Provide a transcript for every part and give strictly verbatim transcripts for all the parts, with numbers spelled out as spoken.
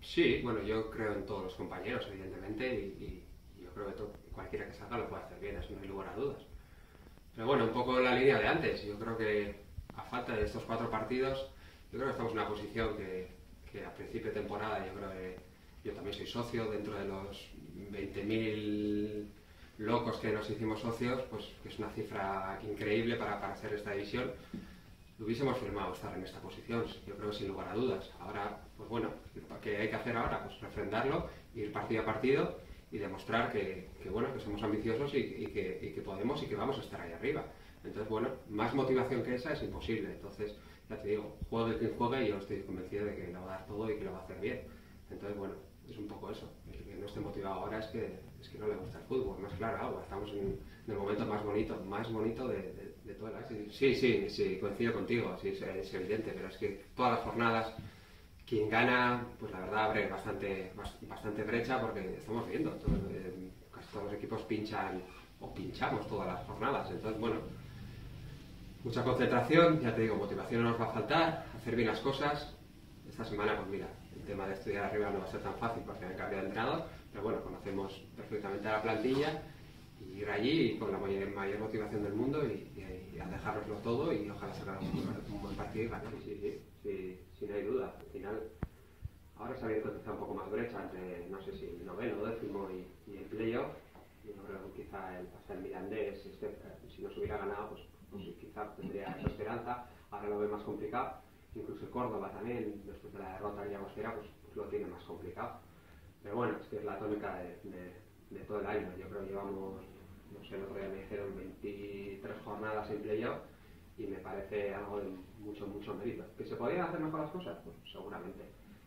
Sí, bueno, yo creo en todos los compañeros, evidentemente, y, y yo creo que to- cualquiera que salga lo puede hacer bien, eso no hay lugar a dudas. Pero bueno, un poco en la línea de antes, yo creo que a falta de estos cuatro partidos, yo creo que estamos en una posición que, que a principio de temporada, yo creo que yo también soy socio dentro de los veinte mil locos que nos hicimos socios, pues que es una cifra increíble para, para hacer esta división. Hubiésemos firmado estar en esta posición, yo creo que sin lugar a dudas. Ahora, pues bueno, ¿qué hay que hacer ahora? Pues refrendarlo, ir partido a partido y demostrar que, que bueno, que somos ambiciosos y, y, que, y que podemos y que vamos a estar ahí arriba. Entonces, bueno, más motivación que esa es imposible. Entonces, ya te digo, juegue quien juegue y yo estoy convencido de que lo va a dar todo y que lo va a hacer bien. Entonces, bueno, es un poco eso. El que no esté motivado ahora es que, es que no le gusta el fútbol, más claro, agua. Estamos en, en el momento más bonito, más bonito de, de, de todo el año. Sí, sí, sí, coincido contigo, sí, es, es evidente, pero es que todas las jornadas, quien gana, pues la verdad abre bastante, bastante brecha porque estamos viendo, todo, eh, casi todos los equipos pinchan o pinchamos todas las jornadas. Entonces, bueno, mucha concentración, ya te digo, motivación no nos va a faltar, hacer bien las cosas. Esta semana, pues mira, el tema de estudiar arriba no va a ser tan fácil porque han cambiado de entrenador, pero bueno, conocemos perfectamente a la plantilla y ir allí con la mayor, mayor motivación del mundo y, y, y a dejárnoslo todo y ojalá sacar un, un buen partido y ganar. Sí, sí, sí, sí, no hay duda. Al final, ahora se ha abierto quizá un poco más brecha entre, no sé si el noveno, décimo y, y el playoff. Yo creo que quizá el, hasta el Mirandés, este, si nos hubiera ganado, pues, pues quizá tendría esa esperanza. Ahora lo ve más complicado. Incluso el Córdoba también, después de la derrota en Llagostera, pues, pues lo tiene más complicado. Pero bueno, es que es la tónica de, de, de todo el año. Yo creo que llevamos, no sé, el otro día me dijeron veintitrés jornadas en playoff y me parece algo de mucho, mucho mérito. ¿Que se podían hacer mejor las cosas? Pues seguramente.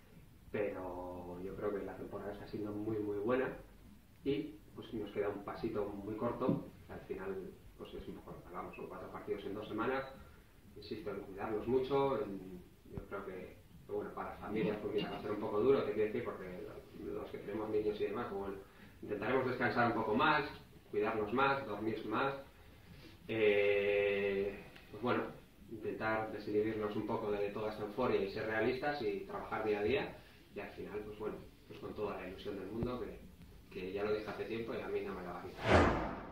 Pero yo creo que la temporada está siendo muy, muy buena y pues nos queda un pasito muy corto, que al final pues es un poco lo que hablamos, son cuatro partidos en dos semanas, insisto en cuidarlos mucho, en, yo creo que, que, bueno, para las familias pues mira, va a ser un poco duro, te quiero decir, porque los que tenemos niños y demás, pues, bueno, intentaremos descansar un poco más, cuidarnos más, dormir más, eh, pues bueno, intentar desinhibirnos un poco de toda esta euforia y ser realistas y trabajar día a día y al final, pues bueno, pues con toda la ilusión del mundo que, que ya lo dije hace tiempo y a mí no me la va a quitar.